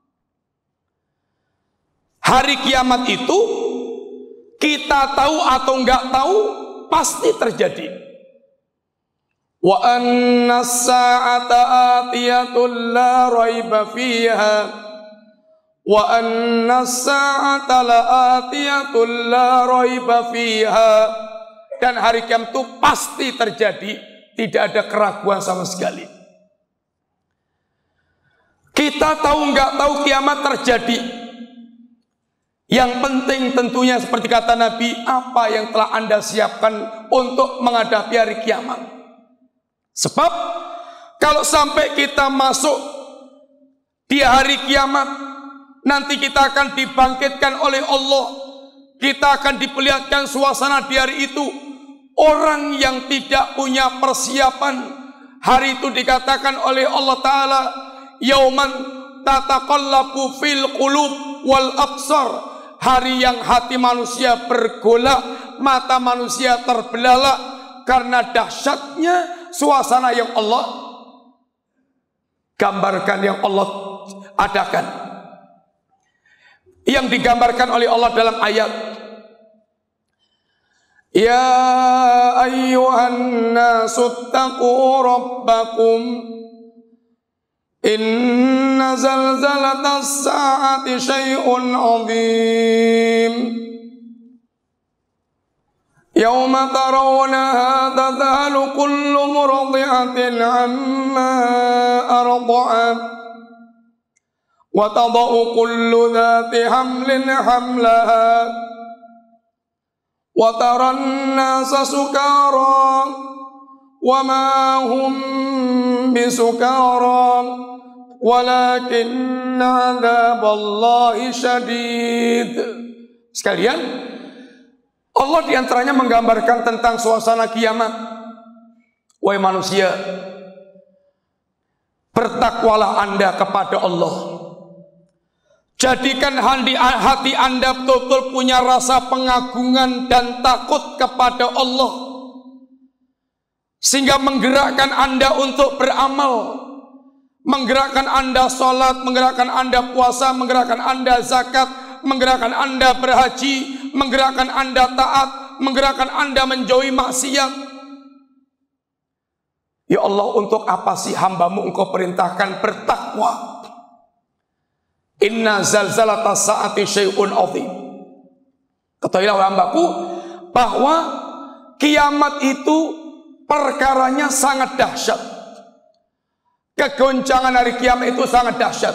[SPEAKER 2] Hari kiamat itu kita tahu atau enggak tahu pasti terjadi. Wa anna as-sa'ata atiyatul la raiba fiha. Wa anna as-sa'ata la atiyatul la raiba fiha. Dan hari kiamat itu pasti terjadi, tidak ada keraguan sama sekali. Kita tahu enggak tahu kiamat terjadi. Yang penting tentunya seperti kata Nabi, apa yang telah Anda siapkan untuk menghadapi hari kiamat. Sebab kalau sampai kita masuk di hari kiamat, nanti kita akan dibangkitkan oleh Allah. Kita akan diperlihatkan suasana di hari itu. Orang yang tidak punya persiapan, hari itu dikatakan oleh Allah Ta'ala, "Yauman tataqallabu fil qulub wal absar." Hari yang hati manusia bergolak, mata manusia terbelalak karena dahsyatnya suasana yang Allah gambarkan, yang Allah adakan, yang digambarkan oleh Allah dalam ayat, "Ya ayyuhan nasu taqu rabbakum inna zalzalatas sa'ati syai'un 'adzim yawma tarawnaha tadhalu kullu murdi'atin 'amma arda'at wa tada'u kullu dhati hamlin hamlaha wa taran nasa sukara wa ma hum bisukara walakinna 'adzaballahi syadid." Sekalian, Allah diantaranya menggambarkan tentang suasana kiamat. Wahai manusia, bertakwalah Anda kepada Allah. Jadikan hati Anda betul-betul punya rasa pengagungan dan takut kepada Allah, sehingga menggerakkan Anda untuk beramal, menggerakkan Anda sholat, menggerakkan Anda puasa, menggerakkan Anda zakat, menggerakkan Anda berhaji, menggerakkan Anda taat, menggerakkan Anda menjauhi maksiat. Ya Allah, untuk apa sih hamba-Mu Engkau perintahkan bertakwa? Inna zalzalata sa'ati syai'un 'adzim. Ketahuilah hambaku bahwa kiamat itu perkaranya sangat dahsyat. Kegoncangan hari kiamat itu sangat dahsyat.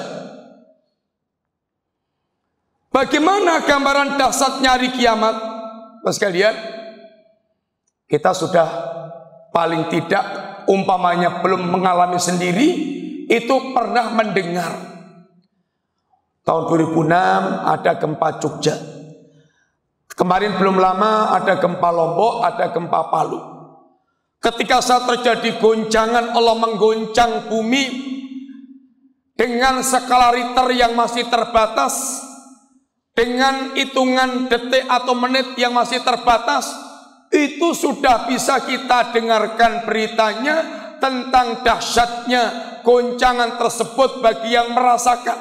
[SPEAKER 2] Bagaimana gambaran dahsyatnya hari kiamat? Mas sekalian, kita sudah paling tidak, umpamanya belum mengalami sendiri, itu pernah mendengar. Tahun 2006 ada gempa Jogja. Kemarin belum lama ada gempa Lombok, ada gempa Palu. Ketika saat terjadi goncangan, Allah menggoncang bumi dengan skala Richter yang masih terbatas, dengan hitungan detik atau menit yang masih terbatas. Itu sudah bisa kita dengarkan beritanya tentang dahsyatnya goncangan tersebut bagi yang merasakan.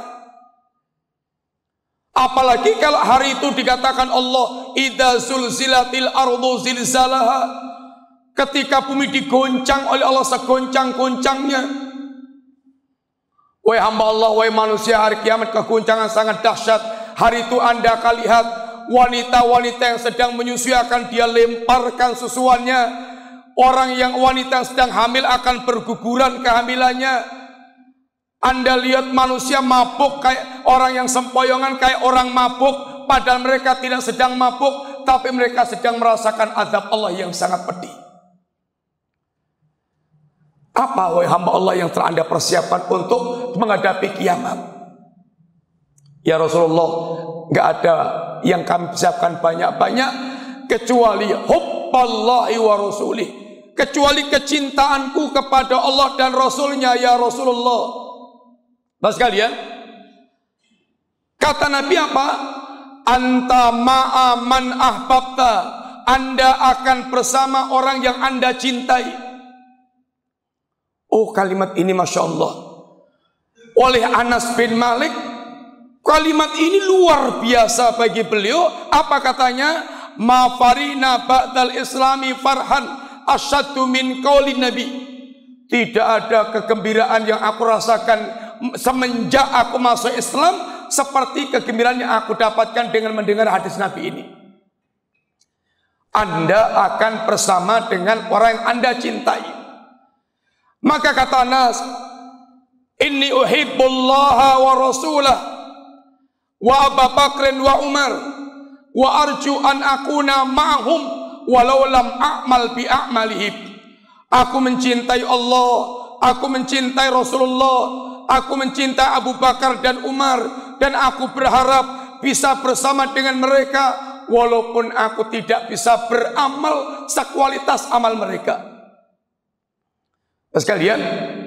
[SPEAKER 2] Apalagi kalau hari itu dikatakan Allah, idza zulzilatil ardu zilzalaha, ketika bumi digoncang oleh Allah segoncang-goncangnya. Wahai hamba Allah, wahai manusia, hari kiamat kegoncangan sangat dahsyat. Hari itu Anda akan lihat wanita-wanita yang sedang menyusui akan dia lemparkan susuannya. Wanita yang sedang hamil akan berguguran kehamilannya. Anda lihat manusia mabuk kayak orang yang sempoyongan, kayak orang mabuk, padahal mereka tidak sedang mabuk, tapi mereka sedang merasakan azab Allah yang sangat pedih. Apa wahai hamba Allah yang telah Anda persiapkan untuk menghadapi kiamat? Ya Rasulullah, enggak ada yang kami siapkan banyak-banyak kecuali hubballahi wa rasulih, kecuali kecintaanku kepada Allah dan Rasulnya ya Rasulullah. Nah sekalian, kata Nabi apa? Anta ma'a man ahbabta, Anda akan bersama orang yang Anda cintai. Oh, kalimat ini Masya Allah oleh Anas bin Malik. Kalimat ini luar biasa bagi beliau. Apa katanya? Ma farina ba'dal islami farhan asyaddu min qaulin nabi. Tidak ada kegembiraan yang aku rasakan semenjak aku masuk Islam seperti kegembiraan yang aku dapatkan dengan mendengar hadis Nabi ini. Anda akan bersama dengan orang yang Anda cintai. Maka kata Anas, inni uhibbullaha wa rasulah wa Abu Bakrin wa Umar wa arju an akuna ma'hum walau lam a'mal bi a'malihim. Aku mencintai Allah, aku mencintai Rasulullah, aku mencintai Abu Bakar dan Umar, dan aku berharap bisa bersama dengan mereka walaupun aku tidak bisa beramal sekualitas amal mereka. Sekalian,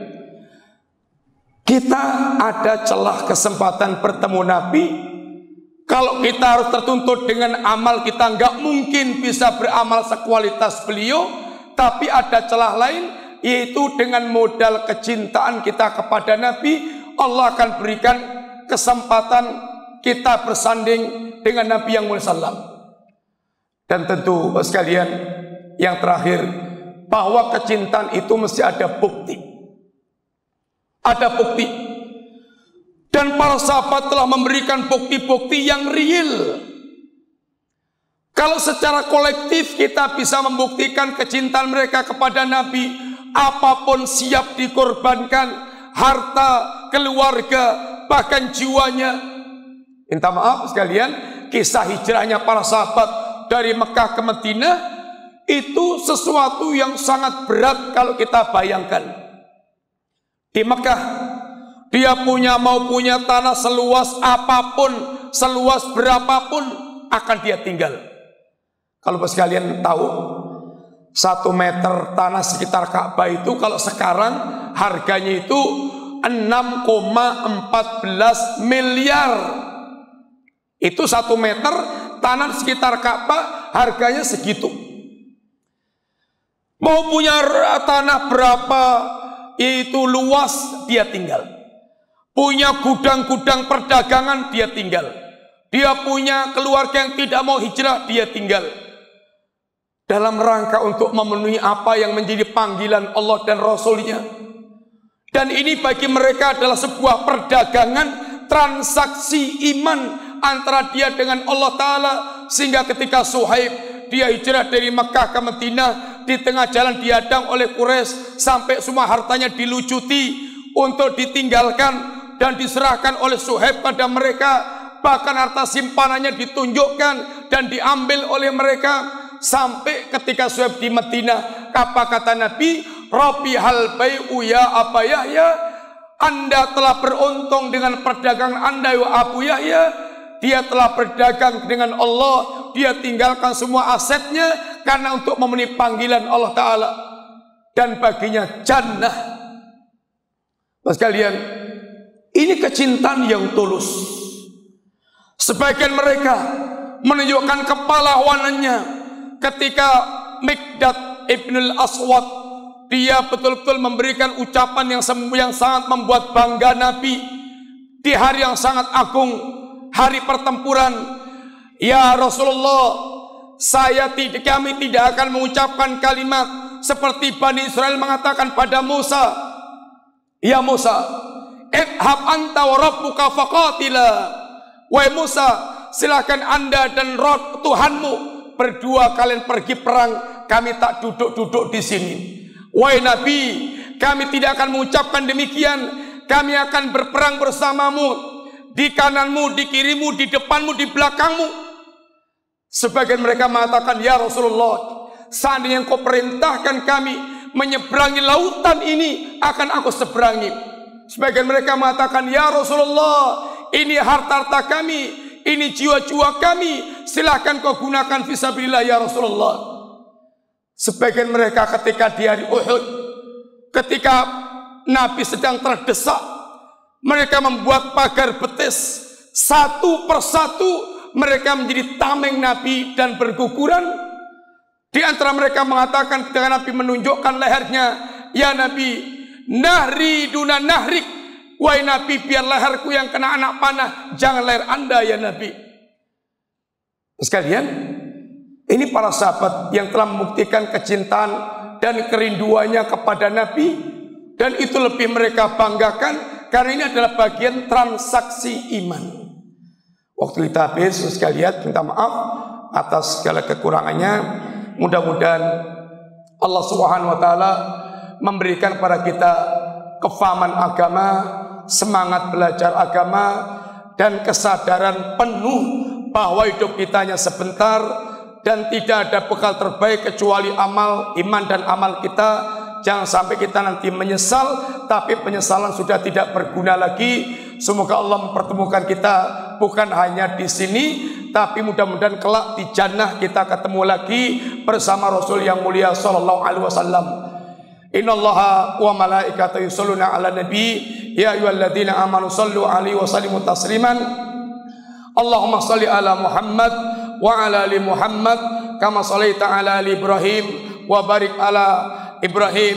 [SPEAKER 2] kita ada celah kesempatan bertemu Nabi. Kalau kita harus tertuntut dengan amal, kita nggak mungkin bisa beramal sekualitas beliau. Tapi ada celah lain, yaitu dengan modal kecintaan kita kepada Nabi, Allah akan berikan kesempatan kita bersanding dengan Nabi yang mulia sallam. Dan tentu sekalian, yang terakhir, bahwa kecintaan itu mesti ada bukti. Ada bukti. Dan para sahabat telah memberikan bukti-bukti yang real. Kalau secara kolektif kita bisa membuktikan kecintaan mereka kepada Nabi, apapun siap dikorbankan, harta, keluarga, bahkan jiwanya. Minta maaf sekalian, kisah hijrahnya para sahabat dari Mekah ke Madinah itu sesuatu yang sangat berat kalau kita bayangkan. Di Mekah dia mau punya tanah seluas apapun, seluas berapapun akan dia tinggal. Kalau sekalian tahu, 1 meter tanah sekitar Ka'bah itu kalau sekarang harganya itu 6,14 miliar. Itu 1 meter tanah sekitar Ka'bah harganya segitu. Mau punya tanah berapa itu luas dia tinggal. Punya gudang-gudang perdagangan dia tinggal. Dia punya keluarga yang tidak mau hijrah dia tinggal. Dalam rangka untuk memenuhi apa yang menjadi panggilan Allah dan Rasulnya. Dan ini bagi mereka adalah sebuah perdagangan, transaksi iman antara dia dengan Allah Ta'ala. Sehingga ketika Suhaib dia hijrah dari Mekah ke Madinah, di tengah jalan dihadang oleh Quraisy sampai semua hartanya dilucuti untuk ditinggalkan dan diserahkan oleh Suhaib pada mereka. Bahkan harta simpanannya ditunjukkan dan diambil oleh mereka. Sampai ketika Suhaib di Madinah, apa kata Nabi? Rabihal bai'u ya Aba Yahya, Anda telah beruntung dengan perdagangan Anda ya Abu Yahya. Dia telah berdagang dengan Allah, dia tinggalkan semua asetnya karena untuk memenuhi panggilan Allah Ta'ala. Dan baginya jannah. Mas kalian, ini kecintaan yang tulus. Sebagian mereka menunjukkan kepalawanannya ketika Miqdad Ibnul Aswad, dia betul-betul memberikan ucapan yang sangat membuat bangga Nabi di hari yang sangat agung, hari pertempuran. Ya Rasulullah, kami tidak akan mengucapkan kalimat seperti Bani Israel mengatakan pada Musa, ya Musa, idhab anta wa rabbuka faqatila. Wahai Musa, silakan Anda dan Roh Tuhanmu berdua kalian pergi perang, kami tak duduk-duduk di sini. Wahai Nabi, kami tidak akan mengucapkan demikian. Kami akan berperang bersamamu, di kananmu, di kirimu, di depanmu, di belakangmu. Sebagian mereka mengatakan, ya Rasulullah, seandainya engkau perintahkan kami menyeberangi lautan ini, akan aku seberangi. Sebagian mereka mengatakan, ya Rasulullah, ini harta-harta kami, ini jiwa-jiwa kami, silahkan kau gunakan fisabilillah ya Rasulullah. Sebagian mereka ketika di hari Uhud, ketika Nabi sedang terdesak, mereka membuat pagar betis, satu persatu mereka menjadi tameng Nabi dan berguguran. Di antara mereka mengatakan ketika Nabi menunjukkan lehernya, ya Nabi, nahri duna nahrik. Wahai Nabi, biar leherku yang kena anak panah, jangan leher Anda ya Nabi. Sekalian, ini para sahabat yang telah membuktikan kecintaan dan kerinduannya kepada Nabi, dan itu lebih mereka banggakan karena ini adalah bagian transaksi iman. Waktu kita habis, sekalian minta maaf atas segala kekurangannya. Mudah-mudahan Allah Subhanahu wa taala memberikan kepada kita kefahaman agama, semangat belajar agama, dan kesadaran penuh bahwa hidup kita hanya sebentar dan tidak ada bekal terbaik kecuali amal, iman dan amal kita. Jangan sampai kita nanti menyesal, tapi penyesalan sudah tidak berguna lagi. Semoga Allah mempertemukan kita bukan hanya di sini, tapi mudah-mudahan kelak di jannah kita ketemu lagi bersama Rasul yang mulia sallallahu alaihi wasallam. Innallaha wa malaikatahu yusholluna 'alan nabi ya ayyuhalladzina amanu shallu 'alaihi wa sallimu tasliman. Allahumma shalli ala Muhammad wa ala ali Muhammad kama shallaita ala ali Ibrahim wa barik ala Ibrahim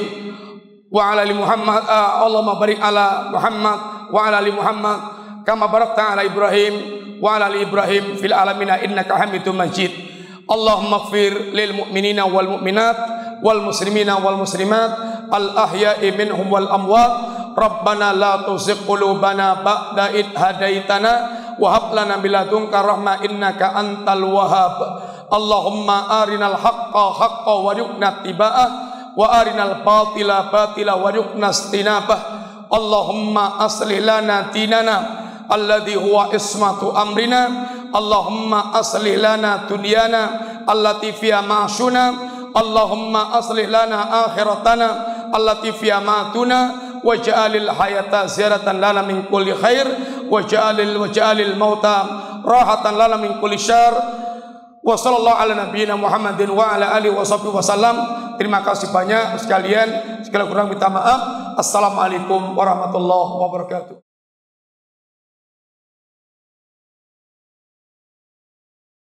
[SPEAKER 2] wa ala ali Muhammad. Allahumma barik ala Muhammad wa ala ali Muhammad kama barakta ala Ibrahim wa ala ali Ibrahim fil alamin innaka Hamidum Majid. Allahumma ighfir lil mu'minina wal mu'minat wal muslimina wal muslimat al ahya'i minhum wal amwat. Rabbana la tuzigh qulubana ba'da id hadaitana wa hab lana min ladunka rahmah innaka antal wahhab. Allahumma arinal haqqa haqqan warzuqna ittiba'ah wa arinal batila batila warzuqna istinabah. Allahumma aslih lana dinana alladhi huwa ismatu amrina. Allahumma aslih lana dunyana allati fiha ma'ashuna. Allahumma aslih lana akhiratana allati fiha ma'atuna. Waj'alil hayata ziyaratan lana min kulli khair waj'alil mauta rahatan lana min kulli syarr Wassallallahu ala nabiyyina Muhammadin wa ala alihi wasallam. Terima kasih banyak sekalian. Segala kurang minta maaf. Assalamualaikum warahmatullahi wabarakatuh.